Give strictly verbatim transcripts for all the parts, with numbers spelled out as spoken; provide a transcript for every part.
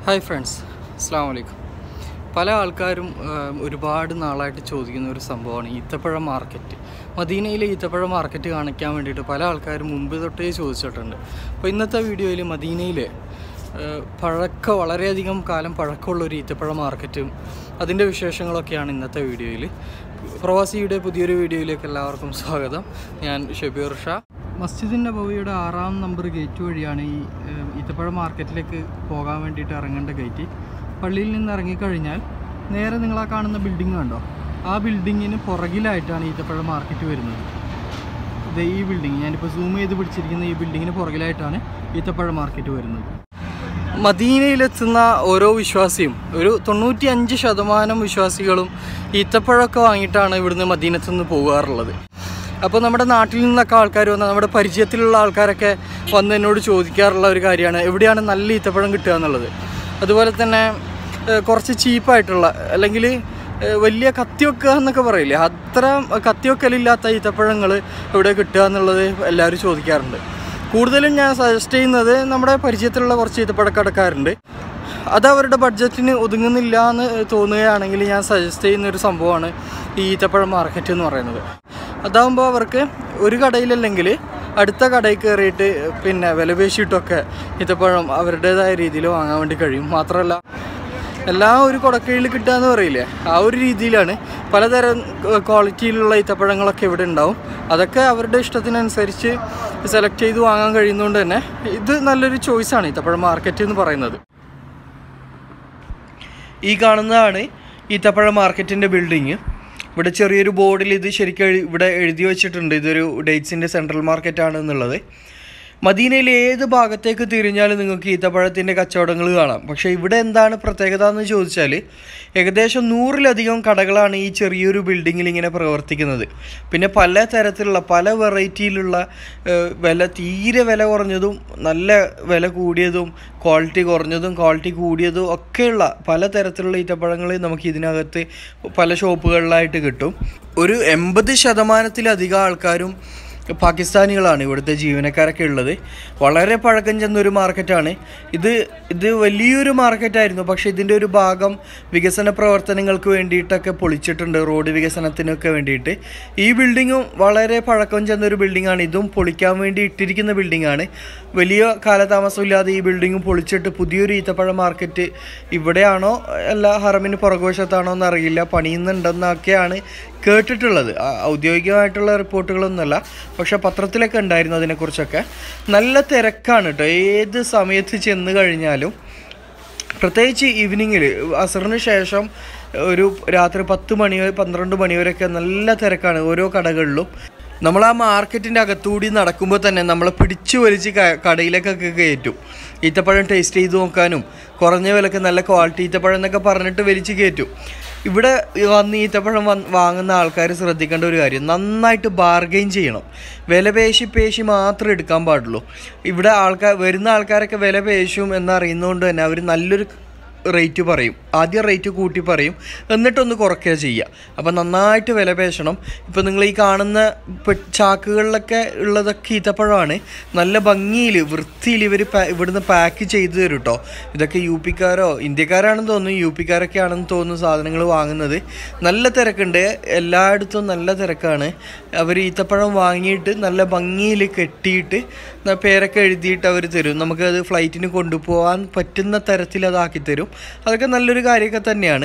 Hi friends, അസ്സലാമു അലൈക്കും. പല ആൾക്കാരും ഒരുപാട് നാളായിട്ട് ചോദിക്കുന്ന ഒരു സംഭവമാണ് ഈത്തപ്പഴ മാർക്കറ്റ്. മദീനയിലെ ഈത്തപ്പഴ മാർക്കറ്റ് കാണിക്കാൻ വേണ്ടിയിട്ട് പല ആൾക്കാരും മുമ്പ് തൊട്ടേ ചോദിച്ചിട്ടുണ്ട്. അപ്പോൾ ഇന്നത്തെ വീഡിയോയിൽ മദീനയിലെ പഴക്ക വളരെയധികം കാലം പഴക്കമുള്ളൊരു ഈത്തപ്പഴ മാർക്കറ്റും അതിൻ്റെ വിശേഷങ്ങളൊക്കെയാണ് ഇന്നത്തെ വീഡിയോയിൽ. പ്രവാസിയുടെ പുതിയൊരു വീഡിയോയിലേക്ക് എല്ലാവർക്കും സ്വാഗതം. ഞാൻ ഷബീർ ഷാ. മസ്ജിദ് നബവിയുടെ ആറാം നമ്പർ ഗേറ്റ് വഴിയാണ് ഈ ഈത്തപ്പഴ മാർക്കറ്റിലേക്ക് പോകാൻ വേണ്ടിയിട്ട് ഇറങ്ങേണ്ട ഗേറ്റ്. പള്ളിയിൽ നിന്ന് ഇറങ്ങിക്കഴിഞ്ഞാൽ നേരെ നിങ്ങൾ ആ കാണുന്ന ബിൽഡിംഗ് കണ്ടോ, ആ ബിൽഡിങ്ങിന് പുറകിലായിട്ടാണ് ഈത്തപ്പഴ മാർക്കറ്റ് വരുന്നത്. ഇത് ഈ ബിൽഡിങ് ഞാനിപ്പോൾ സൂം ചെയ്ത് പിടിച്ചിരിക്കുന്ന ഈ ബിൽഡിങ്ങിന് പുറകിലായിട്ടാണ് ഈത്തപ്പഴ മാർക്കറ്റ് വരുന്നത്. മദീനയിലെത്തുന്ന ഓരോ വിശ്വാസിയും ഒരു തൊണ്ണൂറ്റി അഞ്ച് ശതമാനം വിശ്വാസികളും ഈത്തപ്പഴമൊക്കെ വാങ്ങിയിട്ടാണ് ഇവിടുന്ന് മദീനത്തു നിന്ന് പോകാറുള്ളത്. അപ്പോൾ നമ്മുടെ നാട്ടിൽ നിന്നൊക്കെ ആൾക്കാർ വന്ന് നമ്മുടെ പരിചയത്തിലുള്ള ആൾക്കാരൊക്കെ വന്ന് എന്നോട് ചോദിക്കാറുള്ള ഒരു കാര്യമാണ് എവിടെയാണ് നല്ല ഈത്തപ്പഴം കിട്ടുക എന്നുള്ളത്. അതുപോലെ തന്നെ കുറച്ച് ചീപ്പായിട്ടുള്ള അല്ലെങ്കിൽ വലിയ കത്തിവെക്കുക എന്നൊക്കെ പറയില്ലേ, അത്ര കത്തിവെക്കലില്ലാത്ത ഈത്തപ്പഴങ്ങൾ എവിടെ കിട്ടുക എന്നുള്ളത് എല്ലാവരും ചോദിക്കാറുണ്ട്. കൂടുതലും ഞാൻ സജസ്റ്റ് ചെയ്യുന്നത് നമ്മുടെ പരിചയത്തിലുള്ള കുറച്ച് ഈത്തപ്പഴക്കടക്കാരുണ്ട്. അത് അവരുടെ ബഡ്ജറ്റിന് ഒതുങ്ങുന്നില്ല എന്ന് തോന്നുകയാണെങ്കിൽ ഞാൻ സജസ്റ്റ് ചെയ്യുന്നൊരു സംഭവമാണ് ഈ ഈത്തപ്പഴ മാർക്കറ്റ് എന്ന് പറയുന്നത്. അതാകുമ്പോൾ അവർക്ക് ഒരു കടയിലല്ലെങ്കിൽ അടുത്ത കടയിൽ കയറിയിട്ട് പിന്നെ വില പേശിയിട്ടൊക്കെ ഈത്തപ്പഴം അവരുടേതായ രീതിയിൽ വാങ്ങാൻ വേണ്ടി കഴിയും. മാത്രമല്ല എല്ലാം ഒരു കുടക്കീഴിൽ കിട്ടുക എന്ന് പറയില്ലേ, ആ ഒരു രീതിയിലാണ് പലതരം ക്വാളിറ്റിയിലുള്ള ഈത്തപ്പഴങ്ങളൊക്കെ ഇവിടെ ഉണ്ടാവും. അതൊക്കെ അവരുടെ ഇഷ്ടത്തിനനുസരിച്ച് സെലക്ട് ചെയ്ത് വാങ്ങാൻ കഴിയുന്നതുകൊണ്ട് തന്നെ ഇത് നല്ലൊരു ചോയ്സാണ് ഈത്തപ്പഴ മാർക്കറ്റ് എന്ന് പറയുന്നത്. ഈ കാണുന്നതാണ് ഈത്തപ്പഴ മാർക്കറ്റിൻ്റെ ബിൽഡിങ്. ഇവിടെ ചെറിയൊരു ബോർഡിൽ ഇത് ശരിക്കും ഇവിടെ എഴുതി വെച്ചിട്ടുണ്ട്, ഇതൊരു ഡേറ്റ്സിൻ്റെ സെൻട്രൽ മാർക്കറ്റാണ് എന്നുള്ളത്. മദീനയിലെ ഏത് ഭാഗത്തേക്ക് തിരിഞ്ഞാലും നിങ്ങൾക്ക് ഈത്തപ്പഴത്തിൻ്റെ കച്ചവടങ്ങൾ കാണാം. പക്ഷേ ഇവിടെ എന്താണ് പ്രത്യേകത എന്ന് ചോദിച്ചാൽ ഏകദേശം നൂറിലധികം കടകളാണ് ഈ ചെറിയൊരു ബിൽഡിങ്ങിൽ ഇങ്ങനെ പ്രവർത്തിക്കുന്നത്. പിന്നെ പല തരത്തിലുള്ള പല വെറൈറ്റിയിലുള്ള വില തീരെ വില കുറഞ്ഞതും നല്ല വില കൂടിയതും ക്വാളിറ്റി കുറഞ്ഞതും ക്വാളിറ്റി കൂടിയതും ഒക്കെയുള്ള പല തരത്തിലുള്ള ഈത്തപ്പഴങ്ങൾ നമുക്ക് ഇതിനകത്ത് പല ഷോപ്പുകളിലായിട്ട് കിട്ടും. ഒരു എൺപത് ശതമാനത്തിലധികം ആൾക്കാരും പാകിസ്ഥാനികളാണ് ഇവിടുത്തെ ജീവനക്കാരൊക്കെ ഉള്ളത്. വളരെ പഴക്കം ചെന്നൊരു മാർക്കറ്റാണ് ഇത്. ഇത് വലിയൊരു മാർക്കറ്റായിരുന്നു, പക്ഷേ ഇതിൻ്റെ ഒരു ഭാഗം വികസന പ്രവർത്തനങ്ങൾക്ക് വേണ്ടിയിട്ടൊക്കെ പൊളിച്ചിട്ടുണ്ട്, റോഡ് വികസനത്തിനൊക്കെ വേണ്ടിയിട്ട്. ഈ ബിൽഡിങ്ങും വളരെ പഴക്കം ചെന്നൊരു ബിൽഡിങ്ങാണ്. ഇതും പൊളിക്കാൻ വേണ്ടി ഇട്ടിരിക്കുന്ന ബിൽഡിങ്ങാണ്. വലിയ കാലതാമസമില്ലാതെ ഈ ബിൽഡിങ്ങും പൊളിച്ചിട്ട് പുതിയൊരു ഈത്തപ്പഴ മാർക്കറ്റ് ഇവിടെയാണോ അല്ല ഹറമിന് പുറകുവശത്താണോ എന്നറിയില്ല പണിയുന്നുണ്ടെന്നൊക്കെയാണ് കേട്ടിട്ടുള്ളത്. ഔദ്യോഗികമായിട്ടുള്ള റിപ്പോർട്ടുകളൊന്നുമല്ല, പക്ഷെ പത്രത്തിലൊക്കെ ഉണ്ടായിരുന്നു അതിനെക്കുറിച്ചൊക്കെ. നല്ല തിരക്കാണ് കേട്ടോ ഏത് സമയത്ത് ചെന്ന് കഴിഞ്ഞാലും. പ്രത്യേകിച്ച് ഈവനിങ്ങിൽ അസറിന് ശേഷം ഒരു രാത്രി പത്ത് മണി പന്ത്രണ്ട് മണി വരെയൊക്കെ നല്ല തിരക്കാണ് ഓരോ കടകളിലും. നമ്മൾ ആ മാർക്കറ്റിൻ്റെ അകത്തുകൂടി നടക്കുമ്പോൾ തന്നെ നമ്മളെ പിടിച്ചു വലിച്ച് കടയിലേക്കൊക്കെ കയറ്റും. ഈത്തപ്പഴം ടേസ്റ്റ് ചെയ്ത് നോക്കാനും കുറഞ്ഞ വിലക്ക് നല്ല ക്വാളിറ്റി ഈത്തപ്പഴം എന്നൊക്കെ പറഞ്ഞിട്ട് വലിച്ച് കയറ്റും. ഇവിടെ വന്ന് ഈത്തപ്പഴം വന്ന് വാങ്ങുന്ന ആൾക്കാർ ശ്രദ്ധിക്കേണ്ട ഒരു കാര്യം, നന്നായിട്ട് ബാർഗെയിൻ ചെയ്യണം. വില പേശി പേശി മാത്രമേ എടുക്കാൻ പാടുള്ളൂ. ഇവിടെ ആൾക്കാർ വരുന്ന ആൾക്കാരൊക്കെ വില പേശും എന്നറിയുന്നതുകൊണ്ട് തന്നെ അവർ നല്ലൊരു റേറ്റ് പറയും. ആദ്യം റേറ്റ് കൂട്ടി പറയും, എന്നിട്ടൊന്ന് കുറയ്ക്കുക ചെയ്യുക. അപ്പം നന്നായിട്ട് വില പേശണം. ഇപ്പോൾ നിങ്ങൾ ഈ കാണുന്ന ചാക്കുകളിലൊക്കെ ഉള്ളതൊക്കെ ഈത്തപ്പഴമാണ്. നല്ല ഭംഗിയിൽ വൃത്തിയിൽ ഇവർ ഇവിടുന്ന് പാക്ക് ചെയ്ത് തരും കേട്ടോ. ഇതൊക്കെ യു പിക്കാരോ ഇന്ത്യക്കാരാണെന്ന് തോന്നുന്നു, യു പിക്കാരൊക്കെ ആണെന്ന് തോന്നുന്നു സാധനങ്ങൾ വാങ്ങുന്നത്. നല്ല തിരക്കുണ്ട്, എല്ലായിടത്തും നല്ല തിരക്കാണ്. അവർ ഈത്തപ്പഴം വാങ്ങിയിട്ട് നല്ല ഭംഗിയിൽ കെട്ടിയിട്ട് പേരൊക്കെ എഴുതിയിട്ട് അവർ തരും. നമുക്കത് ഫ്ലൈറ്റിന് കൊണ്ടുപോകാൻ പറ്റുന്ന തരത്തിൽ അതാക്കി തരും. അതൊക്കെ നല്ലൊരു കാര്യമൊക്കെ തന്നെയാണ്.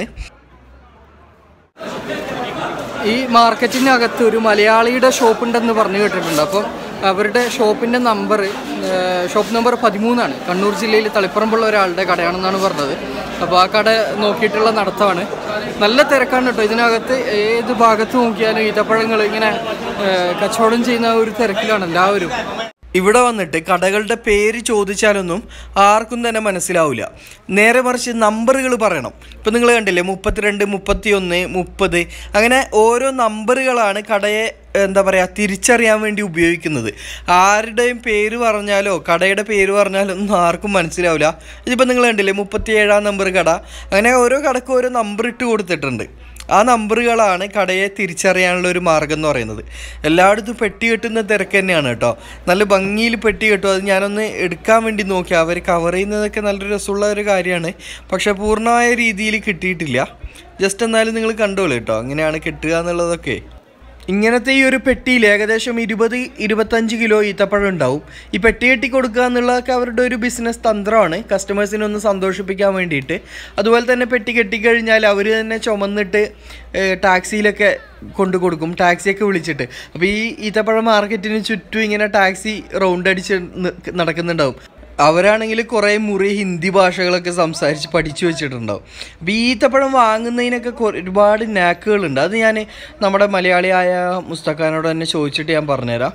ഈ മാർക്കറ്റിനകത്ത് ഒരു മലയാളിയുടെ ഷോപ്പ് ഉണ്ടെന്ന് പറഞ്ഞു കേട്ടിട്ടുണ്ട്. അപ്പം അവരുടെ ഷോപ്പിൻ്റെ നമ്പർ ഷോപ്പ് നമ്പർ പതിമൂന്നാണ്. കണ്ണൂർ ജില്ലയിൽ തളിപ്പറമ്പുള്ള ഒരാളുടെ കടയാണെന്നാണ് പറഞ്ഞത്. അപ്പോൾ ആ കട നോക്കിയിട്ടുള്ള നടത്തമാണ്. നല്ല തിരക്കാണ് കേട്ടോ ഇതിനകത്ത്. ഏത് ഭാഗത്ത് നോക്കിയാലും ഈത്തപ്പഴങ്ങൾ ഇങ്ങനെ കച്ചവടം ചെയ്യുന്ന ഒരു തിരക്കിലാണ് എല്ലാവരും. ഇവിടെ വന്നിട്ട് കടകളുടെ പേര് ചോദിച്ചാലൊന്നും ആർക്കും തന്നെ മനസ്സിലാവില്ല. നേരെ മറിച്ച് നമ്പറുകൾ പറയണം. ഇപ്പം നിങ്ങൾ കണ്ടില്ലേ, മുപ്പത്തിരണ്ട് മുപ്പത്തി ഒന്ന് മുപ്പത് അങ്ങനെ ഓരോ നമ്പറുകളാണ് കടയെ എന്താ പറയുക തിരിച്ചറിയാൻ വേണ്ടി ഉപയോഗിക്കുന്നത്. ആരുടെയും പേര് പറഞ്ഞാലോ കടയുടെ പേര് പറഞ്ഞാലോ ഒന്നും ആർക്കും മനസ്സിലാവില്ല. ഇതിപ്പോൾ നിങ്ങൾ കണ്ടില്ലേ മുപ്പത്തി ഏഴാം നമ്പർ കട, അങ്ങനെ ഓരോ കടക്കും ഓരോ നമ്പർ ഇട്ട് കൊടുത്തിട്ടുണ്ട്. ആ നമ്പറുകളാണ് കടയെ തിരിച്ചറിയാനുള്ള ഒരു മാർഗ്ഗം എന്ന് പറയുന്നത്. എല്ലായിടത്തും പെട്ടി കെട്ടുന്ന തിരക്ക് തന്നെയാണ് കേട്ടോ. നല്ല ഭംഗിയിൽ പെട്ടി കെട്ടും. അത് ഞാനൊന്ന് എടുക്കാൻ വേണ്ടി നോക്കി. അവർ കവർ ചെയ്യുന്നതൊക്കെ നല്ലൊരു രസമുള്ള ഒരു കാര്യമാണ്. പക്ഷേ പൂർണ്ണമായ രീതിയിൽ കിട്ടിയിട്ടില്ല. ജസ്റ്റ് എന്നാലും നിങ്ങൾ കണ്ടോളൂ കേട്ടോ, അങ്ങനെയാണ് കിട്ടുക എന്നുള്ളതൊക്കെ. ഇങ്ങനത്തെ ഈ ഒരു പെട്ടിയിൽ ഏകദേശം ഇരുപത് ഇരുപത്തഞ്ച് കിലോ ഈത്തപ്പഴം ഉണ്ടാവും. ഈ പെട്ടി കെട്ടി കൊടുക്കുക എന്നുള്ളതൊക്കെ അവരുടെ ഒരു ബിസിനസ് തന്ത്രമാണ്, കസ്റ്റമേഴ്സിനെ ഒന്ന് സന്തോഷിപ്പിക്കാൻ വേണ്ടിയിട്ട്. അതുപോലെ തന്നെ പെട്ടി കെട്ടിക്കഴിഞ്ഞാൽ അവർ തന്നെ ചുമന്നിട്ട് ടാക്സിയിലൊക്കെ കൊണ്ടു കൊടുക്കും, ടാക്സിയൊക്കെ വിളിച്ചിട്ട്. അപ്പോൾ ഈ ഈത്തപ്പഴം മാർക്കറ്റിന് ചുറ്റും ഇങ്ങനെ ടാക്സി റൗണ്ട് അടിച്ച് നടക്കുന്നുണ്ടാവും. അവരാണെങ്കിൽ കുറേ മുറി ഹിന്ദി ഭാഷകളൊക്കെ സംസാരിച്ച് പഠിച്ചു വെച്ചിട്ടുണ്ടാവും. അപ്പോൾ ഈ ഈത്തപ്പഴം വാങ്ങുന്നതിനൊക്കെ ഒരുപാട് നാക്കുകളുണ്ട്. അത് ഞാൻ നമ്മുടെ മലയാളിയായ മുസ്തഖാനോട് തന്നെ ചോദിച്ചിട്ട് ഞാൻ പറഞ്ഞുതരാം.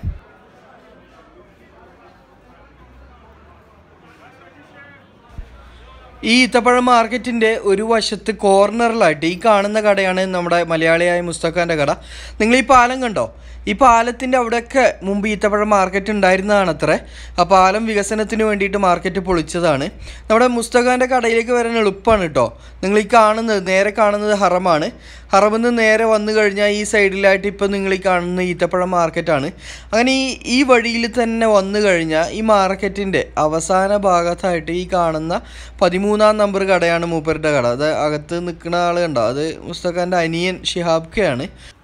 ഈ ഈത്തപ്പഴം മാർക്കറ്റിൻ്റെ ഒരു വശത്ത് കോർണറിലായിട്ട് ഈ കാണുന്ന കടയാണ് നമ്മുടെ മലയാളിയായ മുസ്തഖാൻ്റെ കട. നിങ്ങൾ ഈ പാലം കണ്ടോ? ഈ പാലത്തിൻ്റെ അവിടെയൊക്കെ മുമ്പ് ഈത്തപ്പഴം മാർക്കറ്റ് ഉണ്ടായിരുന്നതാണ് അത്രേ. ആ പാലം വികസനത്തിന് വേണ്ടിയിട്ട് മാർക്കറ്റ് പൊളിച്ചതാണ്. നമ്മുടെ മുസ്തഖാൻ്റെ കടയിലേക്ക് വരാൻ എളുപ്പമാണ് കേട്ടോ. നിങ്ങൾ ഈ കാണുന്നത് നേരെ കാണുന്നത് ഹറമാണ്. ഹറമിൽ നിന്ന് നേരെ വന്നു കഴിഞ്ഞാൽ ഈ സൈഡിലായിട്ട് ഇപ്പോൾ നിങ്ങൾ ഈ കാണുന്ന ഈത്തപ്പഴം മാർക്കറ്റാണ്. അങ്ങനെ ഈ ഈ വഴിയിൽ തന്നെ വന്നു കഴിഞ്ഞാൽ ഈ മാർക്കറ്റിൻ്റെ അവസാന ഭാഗത്തായിട്ട് ഈ കാണുന്ന പതിമൂന്നാം നമ്പർ കടയാണ് മൂപ്പരുടെ കട. അത് അകത്ത് നിൽക്കുന്ന ആൾ കണ്ടോ, അത് മുസ്തഖാൻ്റെ അനിയൻ ഷിഹാബ് കെയാണ്.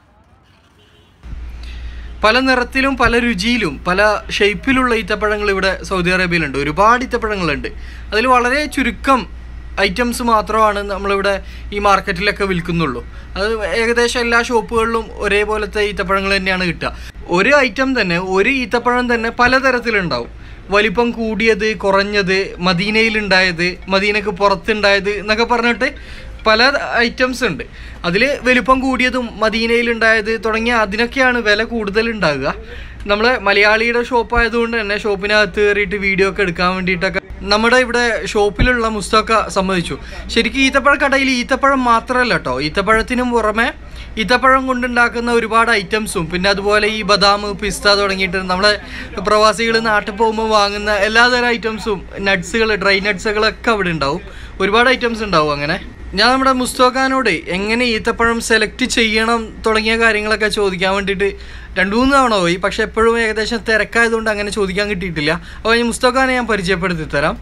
പല നിറത്തിലും പല രുചിയിലും പല ഷേപ്പിലുള്ള ഈത്തപ്പഴങ്ങൾ ഇവിടെ സൗദി അറേബ്യയിലുണ്ട്. ഒരുപാട് ഈത്തപ്പഴങ്ങളുണ്ട്. അതിൽ വളരെ ചുരുക്കം ഐറ്റംസ് മാത്രമാണ് നമ്മളിവിടെ ഈ മാർക്കറ്റിലൊക്കെ വിൽക്കുന്നുള്ളൂ. അത് ഏകദേശം എല്ലാ ഷോപ്പുകളിലും ഒരേപോലത്തെ ഈത്തപ്പഴങ്ങൾ തന്നെയാണ് കിട്ടുക. ഒരു ഐറ്റം തന്നെ, ഒരു ഈത്തപ്പഴം തന്നെ പലതരത്തിലുണ്ടാവും. വലിപ്പം കൂടിയത്, കുറഞ്ഞത്, മദീനയിലുണ്ടായത്, മദീനക്ക് പുറത്തുണ്ടായത് എന്നൊക്കെ പറഞ്ഞിട്ട് പല ഐറ്റംസ് ഉണ്ട്. അതിൽ വലിപ്പം കൂടിയതും മദീനയിലുണ്ടായത് തുടങ്ങിയ അതിനൊക്കെയാണ് വില കൂടുതലുണ്ടാകുക. നമ്മൾ മലയാളിയുടെ ഷോപ്പായതുകൊണ്ട് തന്നെ ഷോപ്പിനകത്ത് കയറിയിട്ട് വീഡിയോ ഒക്കെ എടുക്കാൻ വേണ്ടിയിട്ടൊക്കെ നമ്മുടെ ഇവിടെ ഷോപ്പിലുള്ള മുസ്തഖ സമ്മതിച്ചു. ശരിക്കും ഈത്തപ്പഴ കടയിൽ ഈത്തപ്പഴം മാത്രമല്ല കേട്ടോ, ഈത്തപ്പഴത്തിനും പുറമെ ഈത്തപ്പഴം കൊണ്ടുണ്ടാക്കുന്ന ഒരുപാട് ഐറ്റംസും പിന്നെ അതുപോലെ ഈ ബദാം, പിസ്ത തുടങ്ങിയിട്ട് നമ്മളെ പ്രവാസികൾ നാട്ടിൽ പോകുമ്പോൾ വാങ്ങുന്ന എല്ലാതരം ഐറ്റംസും, നട്ട്സുകൾ, ഡ്രൈ നട്ട്സുകളൊക്കെ അവിടെ ഉണ്ടാവും. ഒരുപാട് ഐറ്റംസ് ഉണ്ടാവും. അങ്ങനെ ഞാൻ നമ്മുടെ മുസ്തഖാനോട് എങ്ങനെ ഈത്തപ്പഴം സെലക്ട് ചെയ്യണം തുടങ്ങിയ കാര്യങ്ങളൊക്കെ ചോദിക്കാൻ വേണ്ടിയിട്ട് രണ്ട് മൂന്ന് തവണ പോയി. പക്ഷെ എപ്പോഴും ഏകദേശം തിരക്കായതുകൊണ്ട് അങ്ങനെ ചോദിക്കാൻ കിട്ടിയിട്ടില്ല. അപ്പോൾ ഈ മുസ്തഖാനെ ഞാൻ പരിചയപ്പെടുത്തി തരാം.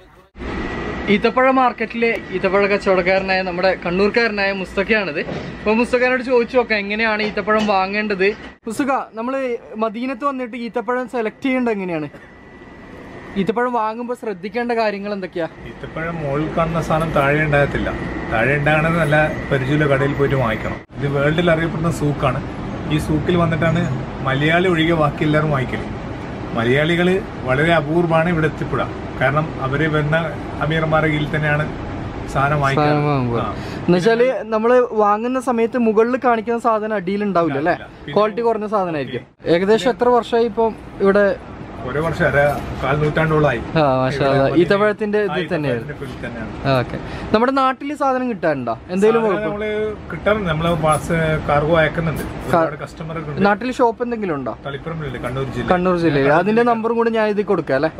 ഈത്തപ്പഴ മാർക്കറ്റിലെ ഈത്തപ്പഴ കച്ചവടക്കാരനായ നമ്മുടെ കണ്ണൂർക്കാരനായ മുസ്തഖയാണിത്. അപ്പോൾ മുസ്തഖാനോട് ചോദിച്ചു നോക്കാം എങ്ങനെയാണ് ഈത്തപ്പഴം വാങ്ങേണ്ടത്. മുസ്തഖ, നമ്മൾ മദീനത്ത് വന്നിട്ട് ഈത്തപ്പഴം സെലക്ട് ചെയ്യേണ്ടത് എങ്ങനെയാണ്? ഈത്തപ്പഴം വാങ്ങുമ്പോൾ ശ്രദ്ധിക്കേണ്ട കാര്യങ്ങൾ എന്തൊക്കെയാ? ഈത്തപ്പഴം മുകളിൽ കാണുന്ന സാധനം താഴെ ഉണ്ടാകത്തില്ല. താഴെ ഉണ്ടാകണത് നല്ല പരിചയമുള്ള കടയിൽ പോയിട്ട് വാങ്ങിക്കണം. ഇത് വേൾഡിൽ അറിയപ്പെടുന്ന സൂക്കാണ്. ഈ സൂക്കിൽ വന്നിട്ടാണ് മലയാളി ഒഴികെ ബാക്കി എല്ലാവരും വാങ്ങിക്കല്. മലയാളികൾ വളരെ അപൂർവമാണ് ഇവിടെ എത്തിപ്പെടുക. കാരണം അവര് വരുന്ന അമീർമാരുടെ കീഴിൽ തന്നെയാണ് സാധനം വാങ്ങിക്കുന്നത്. എന്നുവെച്ചാല് നമ്മള് വാങ്ങുന്ന സമയത്ത് മുകളിൽ കാണിക്കുന്ന സാധനം അടിയിൽ ഉണ്ടാവില്ല അല്ലെ, ക്വാളിറ്റി കുറഞ്ഞ സാധനമായിരിക്കും. ഏകദേശം എത്ര വർഷമായി ഇപ്പം ഇവിടെ? ഓരോ വർഷം കാൽ നൂറ്റാണ്ടോളായി. ഈത്തപ്പഴത്തിന്റെ ഇതിൽ തന്നെയായിരുന്നു. ഓക്കെ. നമ്മുടെ നാട്ടിൽ സാധനം കിട്ടാറുണ്ടോ? എന്തെങ്കിലും നമ്മള് കിട്ടാറുണ്ട്. നമ്മള് കാർഗോ അയക്കുന്നുണ്ട്. കസ്റ്റമർ നാട്ടിൽ ഷോപ്പ് എന്തെങ്കിലും ഉണ്ടോ? തളിപ്പറമ്പിലുണ്ട്, കണ്ണൂർ ജില്ല. കണ്ണൂർ ജില്ലയിൽ. അതിന്റെ നമ്പറും കൂടെ ഞാൻ ഇതിൽ കൊടുക്കാം അല്ലെ?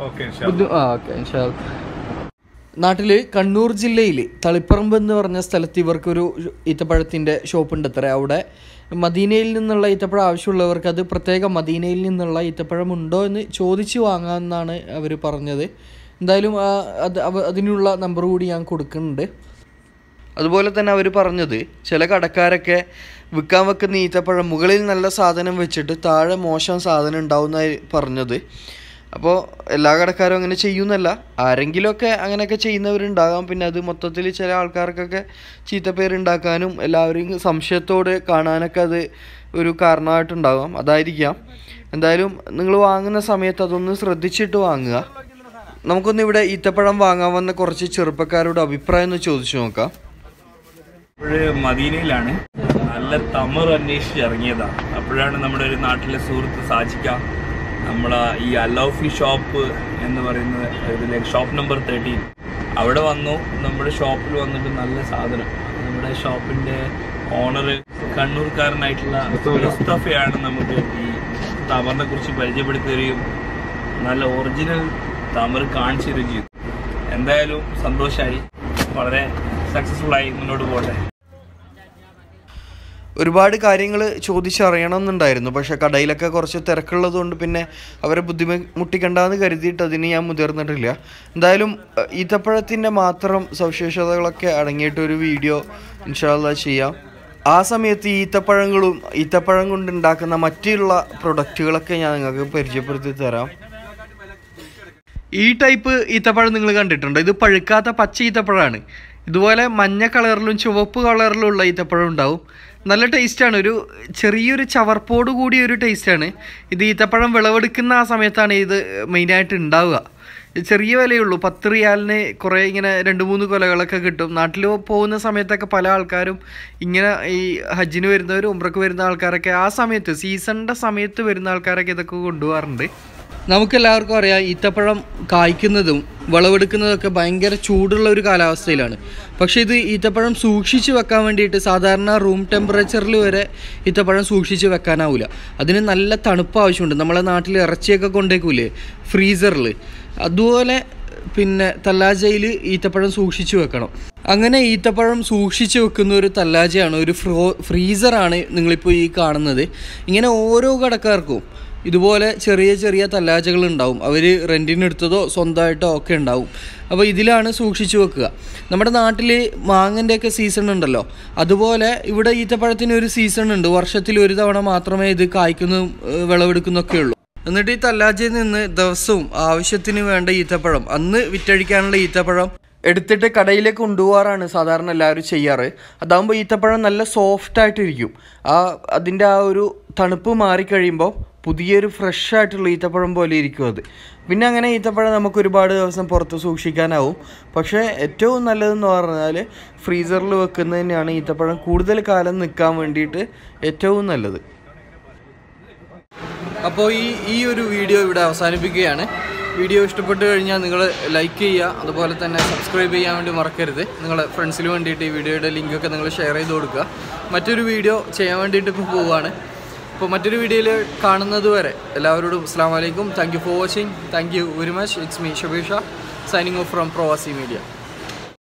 നാട്ടിൽ കണ്ണൂർ ജില്ലയിൽ തളിപ്പറമ്പ് എന്ന് പറഞ്ഞ സ്ഥലത്ത് ഇവർക്കൊരു ഈത്തപ്പഴത്തിൻ്റെ ഷോപ്പുണ്ട് അത്ര. അവിടെ മദീനയിൽ നിന്നുള്ള ഈത്തപ്പഴം ആവശ്യമുള്ളവർക്ക് അത് പ്രത്യേകം മദീനയിൽ നിന്നുള്ള ഈത്തപ്പഴം ഉണ്ടോ എന്ന് ചോദിച്ച് വാങ്ങാമെന്നാണ് അവർ പറഞ്ഞത്. എന്തായാലും അത് അതിനുള്ള നമ്പർ കൂടി ഞാൻ കൊടുക്കുന്നുണ്ട്. അതുപോലെ തന്നെ അവർ പറഞ്ഞത് ചില കടക്കാരൊക്കെ വിൽക്കാൻ വെക്കുന്ന ഈത്തപ്പഴം മുകളിൽ നല്ല സാധനം വെച്ചിട്ട് താഴെ മോശം സാധനം ഉണ്ടാവുന്നതായി പറഞ്ഞത്. അപ്പോൾ എല്ലാ കടക്കാരും അങ്ങനെ ചെയ്യുന്നല്ല, ആരെങ്കിലുമൊക്കെ അങ്ങനെയൊക്കെ ചെയ്യുന്നവരുണ്ടാകാം. പിന്നെ അത് മൊത്തത്തിൽ ചില ആൾക്കാർക്കൊക്കെ ചീത്തപ്പേരുണ്ടാക്കാനും എല്ലാവരും സംശയത്തോടെ കാണാനൊക്കെ അത് ഒരു കാരണമായിട്ടുണ്ടാകാം. അതായിരിക്കാം. എന്തായാലും നിങ്ങൾ വാങ്ങുന്ന സമയത്ത് അതൊന്ന് ശ്രദ്ധിച്ചിട്ട് വാങ്ങുക. നമുക്കൊന്ന് ഇവിടെ ഈത്തപ്പഴം വാങ്ങാൻ വന്ന കുറച്ച് ചെറുപ്പക്കാരോട് അഭിപ്രായം ഒന്ന് ചോദിച്ചു നോക്കാം. ഇപ്പോഴ് മദീനയിലാണ്. നല്ല തമർ അന്വേഷിച്ച് ഇറങ്ങിയതാണ്. അപ്പോഴാണ് നമ്മുടെ ഒരു നാട്ടിലെ സുഹൃത്ത് സാജിക്ക നമ്മളെ ഈ അലോഫി ഷോപ്പ് എന്ന് പറയുന്നത് ഇതിലേക്ക് ഷോപ്പ് നമ്പർ തേർട്ടീൻ അവിടെ വന്നു. നമ്മുടെ ഷോപ്പിൽ വന്നിട്ട് നല്ല സാധനം, നമ്മുടെ ഷോപ്പിൻ്റെ ഓണർ കണ്ണൂർക്കാരനായിട്ടുള്ള മുസ്തഫയാണ് നമുക്ക് ഈ തമറിനെ കുറിച്ച് പരിചയപ്പെടുത്തി തരികയും നല്ല ഒറിജിനൽ തമർ കാണിച്ചു തരികയും ചെയ്തു. എന്തായാലും സന്തോഷമായി, വളരെ സക്സസ്ഫുള്ളായി മുന്നോട്ട് പോകട്ടെ. ഒരുപാട് കാര്യങ്ങൾ ചോദിച്ചറിയണമെന്നുണ്ടായിരുന്നു, പക്ഷേ കടയിലൊക്കെ കുറച്ച് തിരക്കുള്ളത് കൊണ്ട് പിന്നെ അവരെ ബുദ്ധിമുട്ടിക്കണ്ടെന്ന് കരുതിയിട്ട് അതിന് ഞാൻ മുതിർന്നിട്ടില്ല. എന്തായാലും ഈത്തപ്പഴത്തിൻ്റെ മാത്രം സവിശേഷതകളൊക്കെ അടങ്ങിയിട്ടൊരു വീഡിയോ ഇൻഷാ അല്ലാഹ് ചെയ്യാം. ആ സമയത്ത് ഈത്തപ്പഴങ്ങളും ഈത്തപ്പഴം കൊണ്ടുണ്ടാക്കുന്ന മറ്റുള്ള പ്രൊഡക്റ്റുകളൊക്കെ ഞാൻ നിങ്ങൾക്ക് പരിചയപ്പെടുത്തി തരാം. ഈ ടൈപ്പ് ഈത്തപ്പഴം നിങ്ങൾ കണ്ടിട്ടുണ്ടോ? ഇത് പഴുക്കാത്ത പച്ച ഈത്തപ്പഴമാണ്. ഇതുപോലെ മഞ്ഞ കളറിലും ചുവപ്പ് കളറിലും ഉള്ള ഈത്തപ്പഴം ഉണ്ടാവും. നല്ല ടേസ്റ്റാണ്, ഒരു ചെറിയൊരു ചവർപ്പോട് കൂടിയ ഒരു ടേസ്റ്റാണ്. ഇത് ഈത്തപ്പഴം വിളവെടുക്കുന്ന ആ സമയത്താണ് ഇത് മെയിനായിട്ട് ഉണ്ടാവുക. ചെറിയ വിലയുള്ളൂ, പത്ത് റിയാലിന് കുറേ ഇങ്ങനെ രണ്ട് മൂന്ന് കൊലകളൊക്കെ കിട്ടും. നാട്ടിൽ പോകുന്ന സമയത്തൊക്കെ പല ആൾക്കാരും ഇങ്ങനെ ഈ ഹജ്ജിന് വരുന്നവർ, ഉംറക്ക് വരുന്ന ആൾക്കാരൊക്കെ ആ സമയത്ത് സീസണിൻ്റെ സമയത്ത് വരുന്ന ആൾക്കാരൊക്കെ ഇതൊക്കെ കൊണ്ടുപോകാറുണ്ട്. നമുക്കെല്ലാവർക്കും അറിയാം ഈത്തപ്പഴം കായ്ക്കുന്നതും വിളവെടുക്കുന്നതൊക്കെ ഭയങ്കര ചൂടുള്ള ഒരു കാലാവസ്ഥയിലാണ്. പക്ഷേ ഇത് ഈത്തപ്പഴം സൂക്ഷിച്ച് വെക്കാൻ വേണ്ടിയിട്ട് സാധാരണ റൂം ടെമ്പറേച്ചറിൽ വരെ ഈത്തപ്പഴം സൂക്ഷിച്ച് വെക്കാനാവില്ല. അതിന് നല്ല തണുപ്പ് ആവശ്യമുണ്ട്. നമ്മളെ നാട്ടിൽ ഇറച്ചിയൊക്കെ കൊണ്ടേക്കൂലേ ഫ്രീസറിൽ, അതുപോലെ പിന്നെ തല്ലാജയിൽ ഈത്തപ്പഴം സൂക്ഷിച്ച് വെക്കണം. അങ്ങനെ ഈത്തപ്പഴം സൂക്ഷിച്ച് വെക്കുന്ന ഒരു തല്ലാജയാണ്, ഒരു ഫ്രോ ഫ്രീസറാണ് നിങ്ങളിപ്പോൾ ഈ കാണുന്നത്. ഇങ്ങനെ ഓരോ കടക്കാർക്കും ഇതുപോലെ ചെറിയ ചെറിയ തല്ലാജകൾ ഉണ്ടാവും. അവർ റെൻറ്റിനെടുത്തതോ സ്വന്തമായിട്ടോ ഒക്കെ ഉണ്ടാവും. അപ്പോൾ ഇതിലാണ് സൂക്ഷിച്ച് വെക്കുക. നമ്മുടെ നാട്ടിൽ മാങ്ങൻ്റെയൊക്കെ സീസൺ ഉണ്ടല്ലോ, അതുപോലെ ഇവിടെ ഈത്തപ്പഴത്തിന് ഒരു സീസൺ ഉണ്ട്. വർഷത്തിൽ ഒരു തവണ മാത്രമേ ഇത് കായ്ക്കുന്നതും വിളവെടുക്കുന്നതൊക്കെ ഉള്ളൂ. എന്നിട്ട് ഈ തല്ലാജയിൽ നിന്ന് ദിവസവും ആവശ്യത്തിന് വേണ്ട ഈത്തപ്പഴം, അന്ന് വിറ്റഴിക്കാനുള്ള ഈത്തപ്പഴം എടുത്തിട്ട് കടയിലേക്ക് കൊണ്ടുപോകാറാണ് സാധാരണ എല്ലാവരും ചെയ്യാറ്. അതാകുമ്പോൾ ഈത്തപ്പഴം നല്ല സോഫ്റ്റായിട്ടിരിക്കും. ആ അതിൻ്റെ ആ ഒരു തണുപ്പ് മാറിക്കഴിയുമ്പോൾ പുതിയൊരു ഫ്രഷ് ആയിട്ടുള്ള ഈത്തപ്പഴം പോലെ ഇരിക്കും അത്. പിന്നെ അങ്ങനെ ഈത്തപ്പഴം നമുക്ക് ഒരുപാട് ദിവസം പുറത്ത് സൂക്ഷിക്കാനാവും. പക്ഷേ ഏറ്റവും നല്ലതെന്ന് പറഞ്ഞാൽ ഫ്രീസറിൽ വെക്കുന്നത് തന്നെയാണ് ഈത്തപ്പഴം കൂടുതൽ കാലം നിൽക്കാൻ വേണ്ടിയിട്ട് ഏറ്റവും നല്ലത്. അപ്പോൾ ഈ ഈ ഒരു വീഡിയോ ഇവിടെ അവസാനിപ്പിക്കുകയാണ്. വീഡിയോ ഇഷ്ടപ്പെട്ട് കഴിഞ്ഞാൽ നിങ്ങൾ ലൈക്ക് ചെയ്യുക, അതുപോലെ തന്നെ സബ്സ്ക്രൈബ് ചെയ്യാൻ വേണ്ടി മറക്കരുത്. നിങ്ങളുടെ ഫ്രണ്ട്സിന് വേണ്ടിയിട്ട് ഈ വീഡിയോയുടെ ലിങ്കൊക്കെ നിങ്ങൾ ഷെയർ ചെയ്ത് കൊടുക്കുക. മറ്റൊരു വീഡിയോ ചെയ്യാൻ വേണ്ടിയിട്ട് ഇപ്പോൾ പോവുകയാണ്. അപ്പോൾ മറ്റൊരു വീഡിയോയിൽ കാണുന്നത് വരെ എല്ലാവരോടും അസ്സലാമു അലൈക്കും. Thank you for watching. Thank you very much. It's me Shabeesha signing off from Pravasi media.